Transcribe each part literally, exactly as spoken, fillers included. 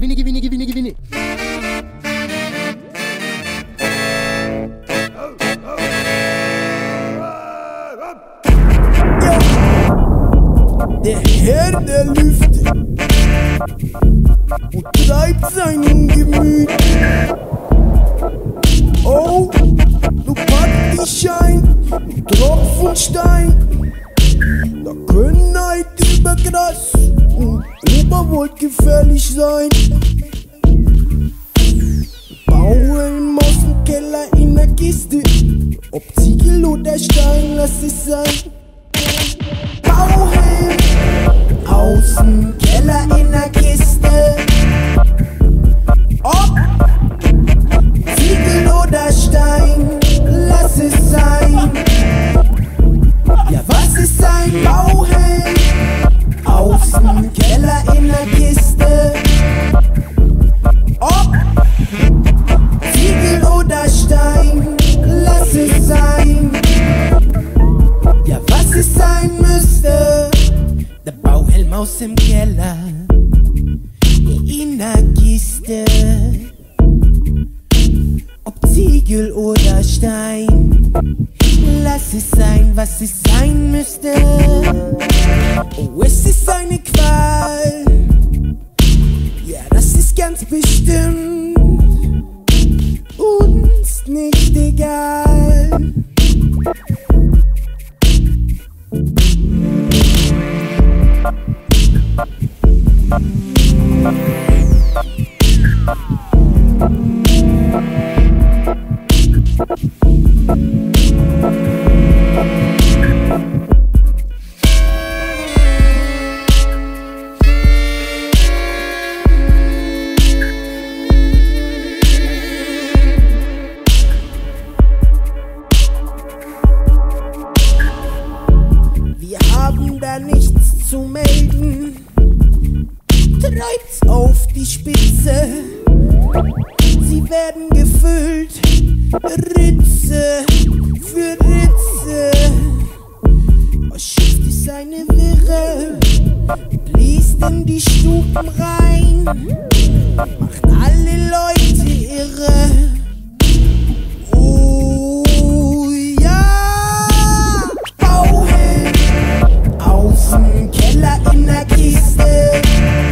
gewinne, gewinne, gewinne, gewinne. Der Herr der Lüfte und treibt sein Gemüt. Oh, du packst die Schein, du Tropf und Stein. Da können halt über Gras und Oberwolk gefährlich sein. Bauhelm aus dem Keller in der Kiste, ob Ziegel oder Stein, lass es sein. Bauhelm aus dem Keller in der Kiste, ob Ziegel oder Stein, lass es sein. Ja, was ist ein Bauhelm aus dem Keller in der Kiste, ob Ziegel oder Stein, lass es sein. Ja, was es sein müsste, der Bauhelm aus dem Keller in der Kiste, ob Ziegel oder Stein, lass es sein, was es sein müsste. Oh, es ist eine Qual, ja, das ist ganz bestimmt uns nicht egal. Wir haben da nichts zu melden, treibt's auf die Spitze. Sie werden gefüllt, Ritze für Ritze. Das Schiff ist eine Wirre, bläst in die Stuben rein, macht alle Leute irre. Oh ja, Bauhelm aus dem Keller in der Kiste,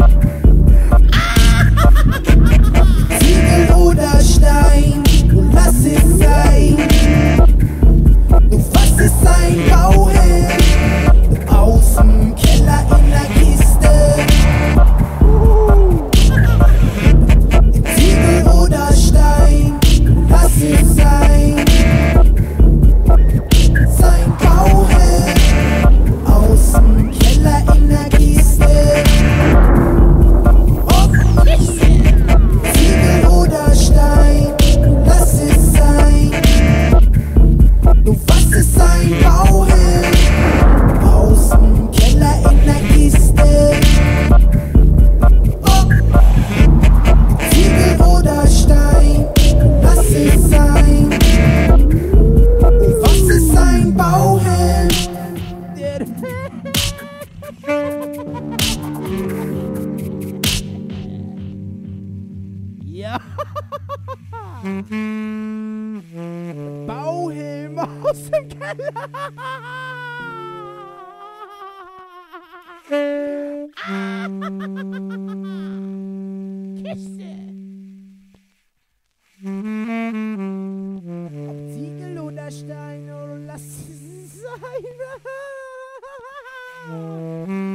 Ziegel oder Stein, du lass es sein. Du was ist ein Bauhelm aus dem Keller in der Kiste, Ziegel oder Stein, du lass es sein. Sein Bauhelm aus dem Keller in der Kiste, ob Ziegel oder Stein, lass es sein. Du was ist ein Bauhelm aus dem Keller in der Kiste, ob Ziegel oder Stein, lass es sein. Du was ist ein Bauhelm? Ja. Bauhelm aus dem Keller. Kiste. Ob Ziegel oder Stein, oh, lass es sein.